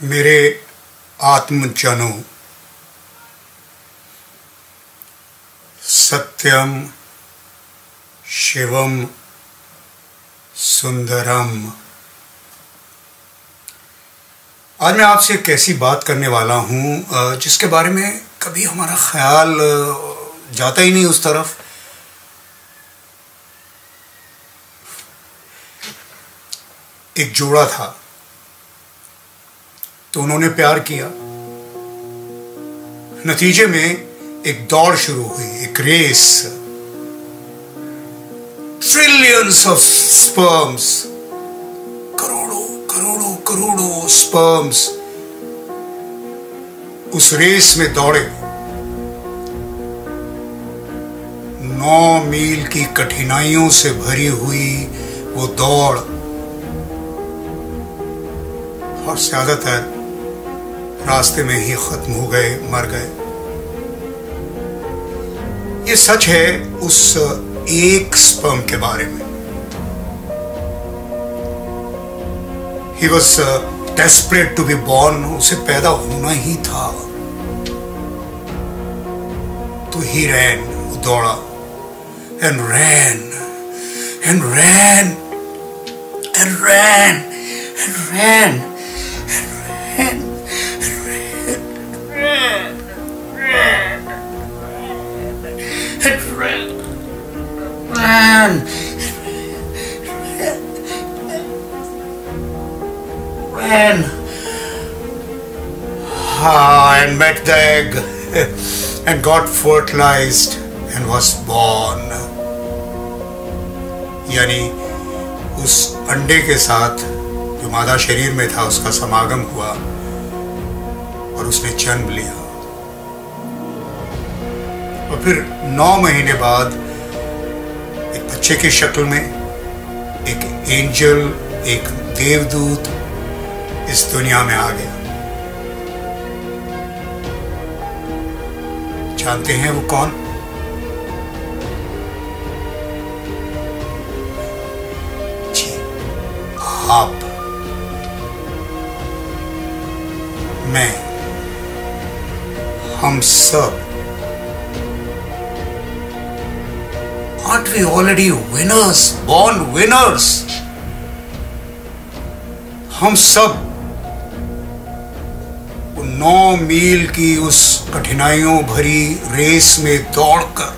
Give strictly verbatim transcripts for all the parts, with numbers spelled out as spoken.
मेरे आत्मजनों, सत्यम शिवम सुंदरम। आज मैं आपसे एक ऐसी बात करने वाला हूं जिसके बारे में कभी हमारा ख्याल जाता ही नहीं उस तरफ। एक जोड़ा था तो उन्होंने प्यार किया, नतीजे में एक दौड़ शुरू हुई, एक रेस। ट्रिलियंस ऑफ स्पर्म्स, करोड़ों करोड़ों करोड़ों स्पर्म्स उस रेस में दौड़े। नौ मील की कठिनाइयों से भरी हुई वो दौड़, और ज्यादातर रास्ते में ही खत्म हो गए, मर गए। ये सच है उस एक स्पर्म के बारे में। He was desperate to be born, उसे पैदा होना ही था। तो he ran, वो दौड़ा, and ran, and ran, and ran, and ran, and ran. Ran, ran, ah, and met the egg and got fertilized and was born. यानी उस अंडे के साथ जो मादा शरीर में था उसका समागम हुआ और उसने जन्म लिया। और फिर नौ महीने बाद एक बच्चे की शक्ल में एक एंजल, एक देवदूत इस दुनिया में आ गया। जानते हैं वो कौन? जी, आप, मैं, हम सब। Aren't we already winners, born winners? हम सब नौ मील की उस कठिनाइयों भरी रेस में दौड़कर,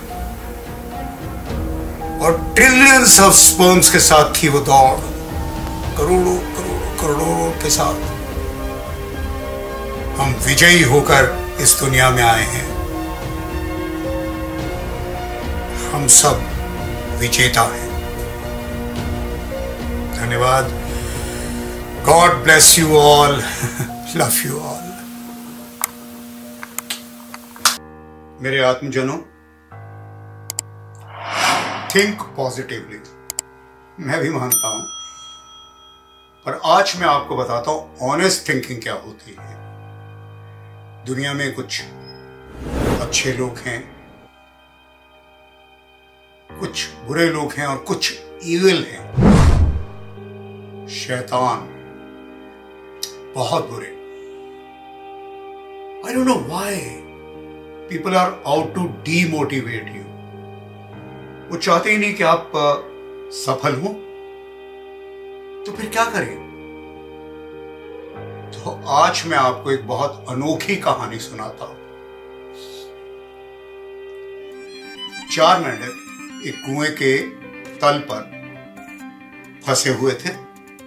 और ट्रिलियंस ऑफ स्पर्म्स के साथ थी वो दौड़, करोड़ों करोड़ों करोड़ों के साथ हम विजयी होकर इस दुनिया में आए हैं। हम सब विजेता है। धन्यवाद। God bless you all. Love you all. मेरे आत्मजनों, थिंक पॉजिटिवली, मैं भी मानता हूं, पर आज मैं आपको बताता हूं ऑनेस्ट थिंकिंग क्या होती है। दुनिया में कुछ अच्छे लोग हैं, कुछ बुरे लोग हैं और कुछ इविल हैं, शैतान, बहुत बुरे। I don't know why people are out to demotivate you. वो चाहते ही नहीं कि आप सफल हो, तो फिर क्या करें? तो आज मैं आपको एक बहुत अनोखी कहानी सुनाता हूं। चार मेंढक एक कुएं के तल पर फंसे हुए थे।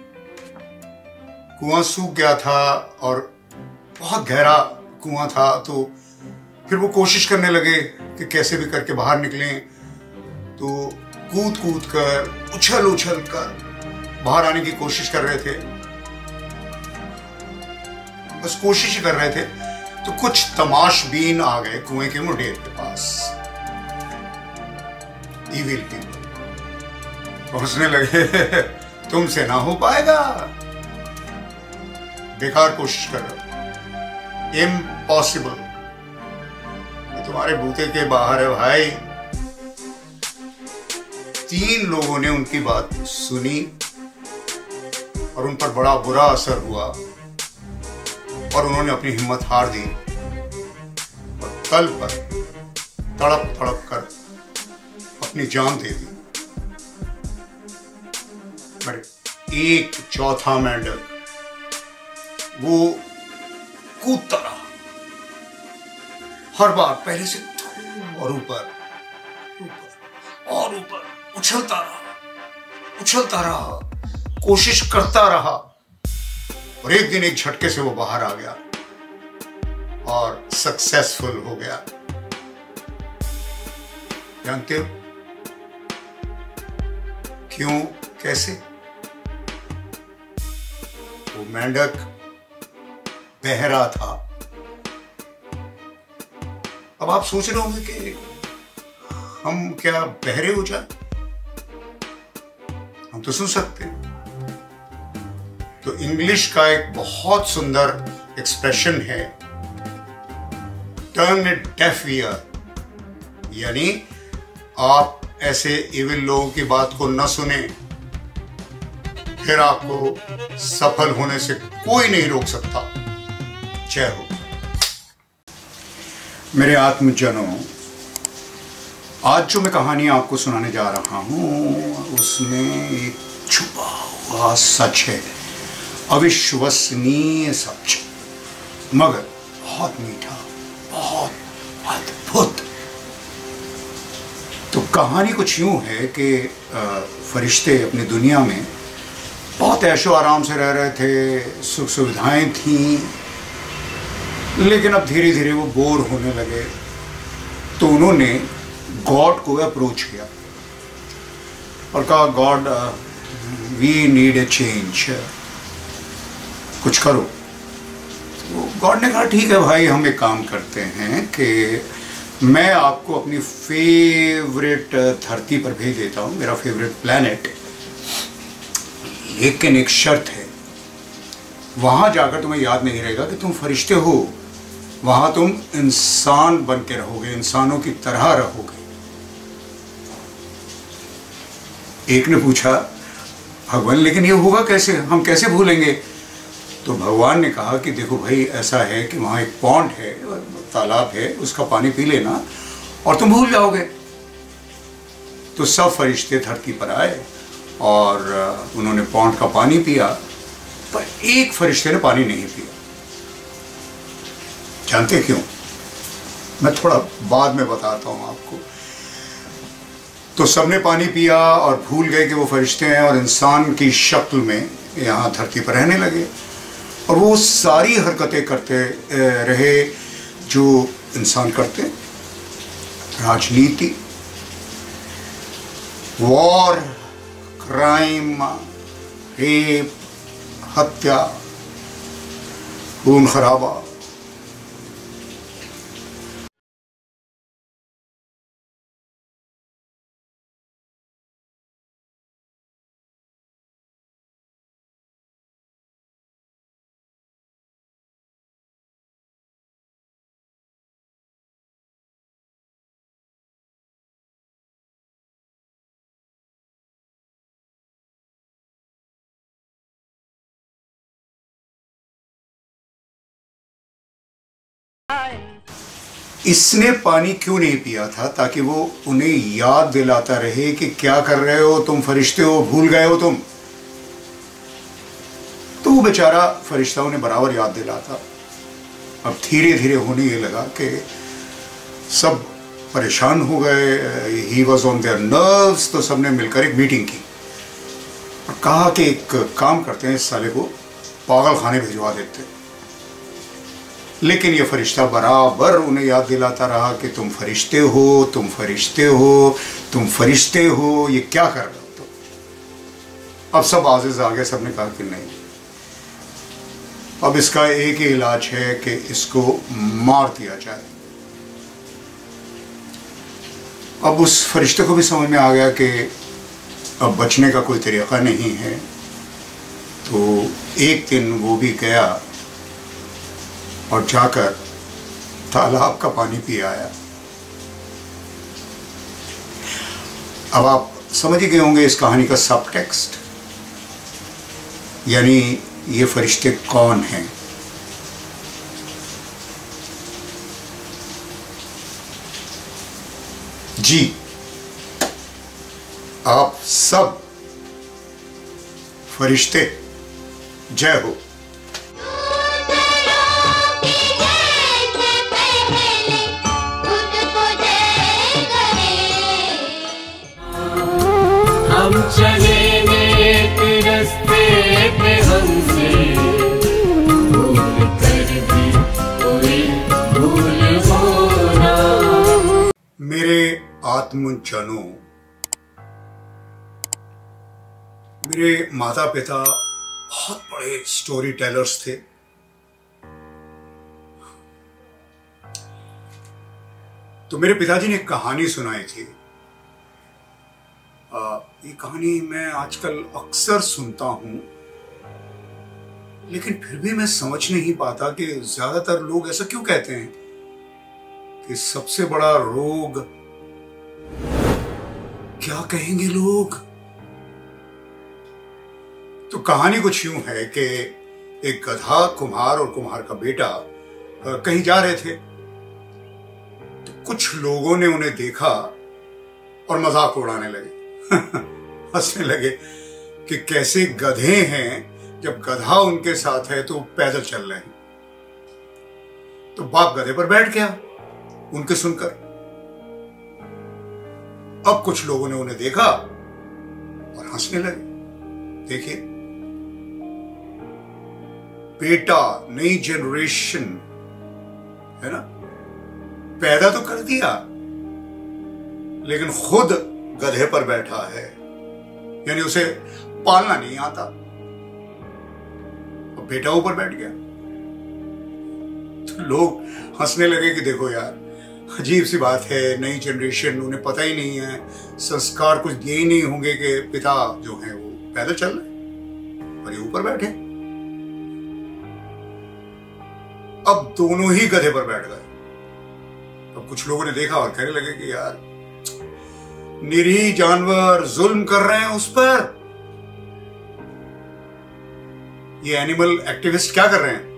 कुआं सूख गया था और बहुत गहरा कुआं था, तो फिर वो कोशिश करने लगे कि कैसे भी करके बाहर निकलें। तो कूद कूद कर, उछल उछल कर बाहर आने की कोशिश कर रहे थे, बस कोशिश ही कर रहे थे। तो कुछ तमाशबीन आ गए कुएं के मुंडेर के पास, इविल पीपल। पहुंचने लगे, तुमसे ना हो पाएगा, बेकार कोशिश कर रहे हो, इम्पॉसिबल, तुम्हारे बूते के बाहर है भाई। तीन लोगों ने उनकी बात सुनी और उन पर बड़ा बुरा असर हुआ। और उन्होंने अपनी हिम्मत हार दी और तल पर तड़प तड़प कर अपनी जान दे दी। पर एक चौथा मेंढक वो कूदता रहा, हर बार पहले से और ऊपर ऊपर और ऊपर उछलता रहा उछलता रहा कोशिश करता रहा और एक दिन एक झटके से वो बाहर आ गया और सक्सेसफुल हो गया। जानते हो क्यों, कैसे? वो मेंढक बहरा था। अब आप सोच रहे होंगे कि हम क्या बहरे हो जाए? हम तो सुन सकते हैं। तो इंग्लिश का एक बहुत सुंदर एक्सप्रेशन है, टर्न ए डेफ ईयर, यानी आप ऐसे इविल लोगों की बात को न सुने, फिर आपको सफल होने से कोई नहीं रोक सकता। जय हो। मेरे आत्मजनों, आज जो मैं कहानी आपको सुनाने जा रहा हूं उसमें एक छुपा हुआ सच है, अविश्वसनीय सच, मगर बहुत मीठा, बहुत अद्भुत। तो कहानी कुछ यूं है कि फरिश्ते अपनी दुनिया में बहुत ऐशो आराम से रह रहे थे, सुख सुविधाएं थीं, लेकिन अब धीरे धीरे वो बोर होने लगे। तो उन्होंने गॉड को अप्रोच किया और कहा, God we need a change, कुछ करो। तो गॉड ने कहा, ठीक है भाई, हम एक काम करते हैं कि मैं आपको अपनी फेवरेट धरती पर भेज देता हूँ, मेरा फेवरेट प्लैनेट, लेकिन एक शर्त है, वहां जाकर तुम्हें याद नहीं रहेगा कि तुम फरिश्ते हो, वहां तुम इंसान बन के रहोगे, इंसानों की तरह रहोगे। एक ने पूछा, भगवान लेकिन ये होगा कैसे, हम कैसे भूलेंगे? तो भगवान ने कहा कि देखो भाई, ऐसा है कि वहां एक पॉन्ड है, तालाब है, उसका पानी पी लेना और तुम भूल जाओगे। तो सब फरिश्ते धरती पर आए और उन्होंने पॉन्ड का पानी पिया, पर एक फरिश्ते ने पानी नहीं पिया। जानते क्यों? मैं थोड़ा बाद में बताता हूं आपको। तो सबने पानी पिया और भूल गए कि वो फरिश्ते हैं और इंसान की शक्ल में यहाँ धरती पर रहने लगे, और वो सारी हरकतें करते रहे जो इंसान करते, राजनीति, वॉर, क्राइम, रेप, हत्या, खून खराबा। इसने पानी क्यों नहीं पिया था? ताकि वो उन्हें याद दिलाता रहे कि क्या कर रहे हो तुम, फरिश्ते हो, भूल गए हो तुम। तो वो बेचारा फरिश्ता उन्हें बराबर याद दिलाता। अब धीरे धीरे होने ये लगा कि सब परेशान हो गए, he was on their nerves. तो सबने मिलकर एक मीटिंग की और कहा कि एक काम करते हैं, इस साले को पागल खाने भिजवा देते हैं। लेकिन ये फरिश्ता बराबर उन्हें याद दिलाता रहा कि तुम फरिश्ते हो, तुम फरिश्ते हो, तुम फरिश्ते हो, ये क्या कर रहे हो तुम? अब सब आजिज आ गए, सबने कहा कि नहीं, अब इसका एक ही इलाज है कि इसको मार दिया जाए। अब उस फरिश्ते को भी समझ में आ गया कि अब बचने का कोई तरीका नहीं है। तो एक दिन वो भी गया और जाकर तालाब का पानी पी आया। अब आप समझ ही गए होंगे इस कहानी का सब टेक्स्ट, यानी ये फरिश्ते कौन हैं। जी, आप सब फरिश्ते जय हो। हम चले नेक रास्ते पे, हमसे भूल कर भी कोई भूल हो ना। मेरे आत्मजनों, मेरे माता पिता बहुत बड़े स्टोरी टेलर्स थे। तो मेरे पिताजी ने एक कहानी सुनाई थी। आ, ये कहानी मैं आजकल अक्सर सुनता हूं, लेकिन फिर भी मैं समझ नहीं पाता कि ज्यादातर लोग ऐसा क्यों कहते हैं कि सबसे बड़ा रोग क्या कहेंगे लोग। तो कहानी कुछ यूं है कि एक गधा, कुम्हार और कुम्हार का बेटा कहीं जा रहे थे। तो कुछ लोगों ने उन्हें देखा और मजाक उड़ाने लगे, हंसने लगे कि कैसे गधे हैं, जब गधा उनके साथ है तो पैदल चल रहे हैं। तो बाप गधे पर बैठ गया उनके सुनकर। अब कुछ लोगों ने उन्हें देखा और हंसने लगे। देखिए बेटा, नई जनरेशन है ना, पैदा तो कर दिया लेकिन खुद गधे पर बैठा है, यानी उसे पालना नहीं आता। अब बेटा ऊपर बैठ गया। तो लोग हंसने लगे कि देखो यार, अजीब सी बात है, नई जनरेशन, उन्हें पता ही नहीं है, संस्कार कुछ दिए ही नहीं होंगे कि पिता जो है वो पैदल चल रहे और ये ऊपर बैठे। अब दोनों ही गधे पर बैठ गए। अब कुछ लोगों ने देखा और कहने लगे कि यार, निरीह जानवर जुल्म कर रहे हैं उस पर। ये एनिमल एक्टिविस्ट क्या कर रहे हैं।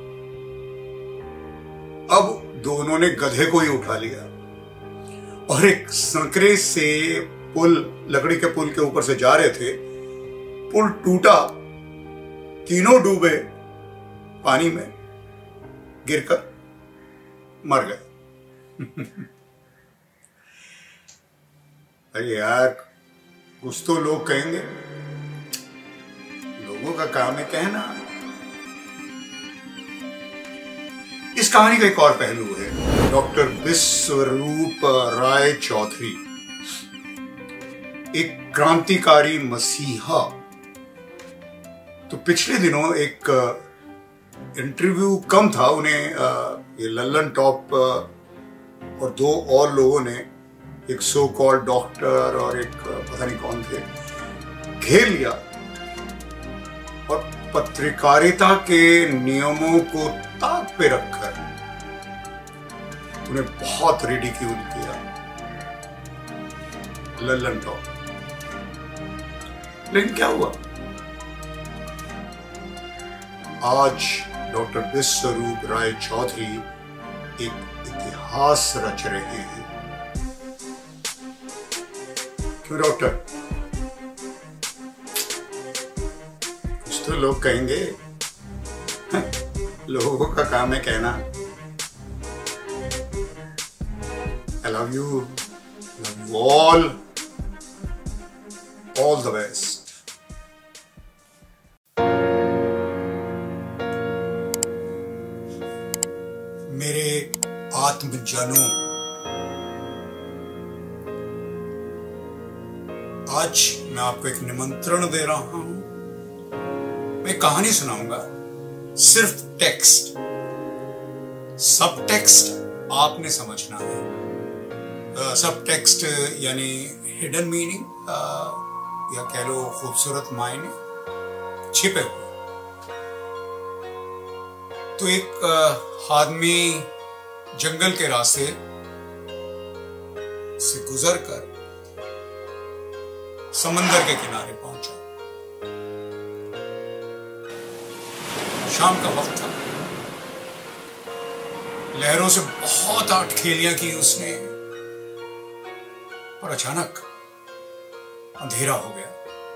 अब दोनों ने गधे को ही उठा लिया और एक संकरे से पुल, लकड़ी के पुल के ऊपर से जा रहे थे, पुल टूटा, तीनों डूबे पानी में, गिरकर मर गए। अरे यार, कुछ तो लोग कहेंगे, लोगों का काम है कहना। इस कहानी का एक और पहलू है। डॉक्टर विश्वरूप राय चौधरी, एक क्रांतिकारी मसीहा। तो पिछले दिनों एक इंटरव्यू कम था, उन्हें ये लल्लन टॉप और दो और लोगों ने, एक सो कॉल्ड डॉक्टर और एक पता नहीं कौन थे, घेर लिया और पत्रकारिता के नियमों को ताक पे रखकर उन्हें बहुत रिडिक्यूल किया। लल्लन टॉप। लेकिन क्या हुआ? आज डॉक्टर विश्वरूप राय चौधरी एक इतिहास रच रहे हैं। क्यों डॉक्टर? कुछ तो लोग कहेंगे, लोगों का काम है कहना। I love you, love you all, all the best. मेरे आत्मजनों, आज मैं आपको एक निमंत्रण दे रहा हूं। मैं कहानी सुनाऊंगा, सिर्फ टेक्स्ट, सब टेक्स्ट आपने समझना है। सब टेक्स्ट यानी हिडन मीनिंग, या कह लो खूबसूरत मायने छिपे हुए। तो एक आदमी जंगल के रास्ते से गुजरकर समंदर के किनारे पहुंचा। शाम का वक्त था। लहरों से बहुत आठ खेलियां की उसने। पर अचानक अंधेरा हो गया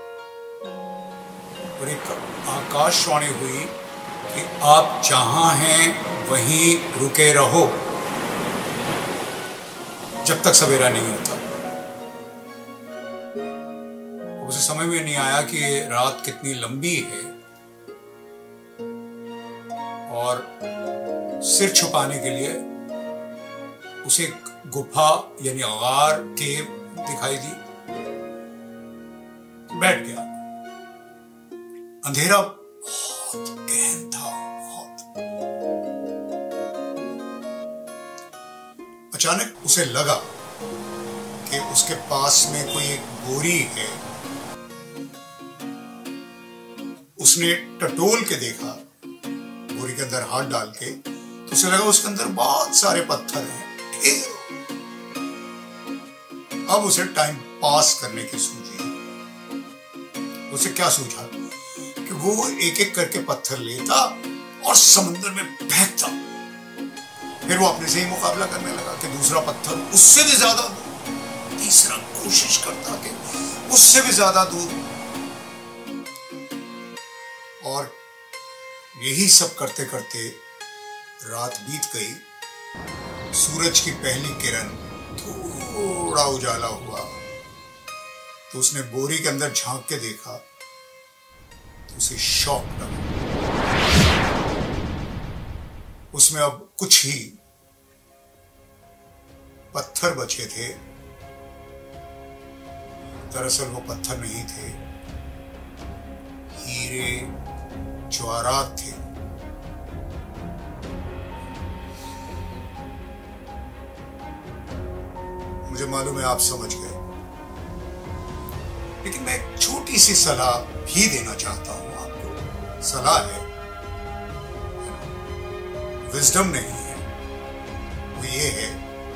और एक आकाशवाणी हुई कि आप जहां हैं वहीं रुके रहो जब तक सवेरा नहीं होता। उसे समझ में नहीं आया कि रात कितनी लंबी है और सिर छुपाने के लिए उसे एक गुफा यानी गार केव दिखाई दी। बैठ गया। अंधेरा बहुत गहन था, बहुत। अचानक उसे लगा कि उसके पास में कोई एक बोरी है। उसने टटोल के देखा, बोरी के अंदर हाथ डाल के, तो उसे लगा उसके अंदर बहुत सारे पत्थर हैं। अब उसे टाइम पास करने की सूझी। उसे क्या सूझा कि वो एक एक करके पत्थर लेता और समंदर में फेंकता। फिर वो अपने से ही मुकाबला करने लगा कि दूसरा पत्थर उससे भी ज्यादा दूर, तीसरा कोशिश करता कि उससे भी ज्यादा दूर। और यही सब करते करते रात बीत गई। सूरज की पहली किरण थोड़ा उजाला हुआ तो उसने बोरी के अंदर झांक के देखा तो उसे शॉक लगा। उसमें अब कुछ ही पत्थर बचे थे। दरअसल वो पत्थर नहीं थे, हीरे जवाहरात थे। मुझे मालूम है आप समझ गए, लेकिन मैं एक छोटी सी सलाह भी देना चाहता हूं आपको। सलाह है, विजडम नहीं है। वो ये है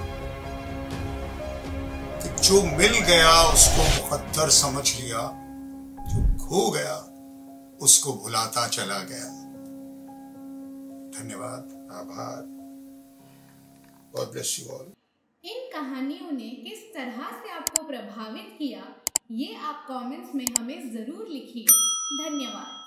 कि जो मिल गया उसको मुकद्दर समझ लिया, जो खो गया उसको भुलाता चला गया। धन्यवाद, आभार। God bless you all. इन कहानियों ने किस तरह से आपको प्रभावित किया, ये आप कमेंट्स में हमें जरूर लिखिए। धन्यवाद।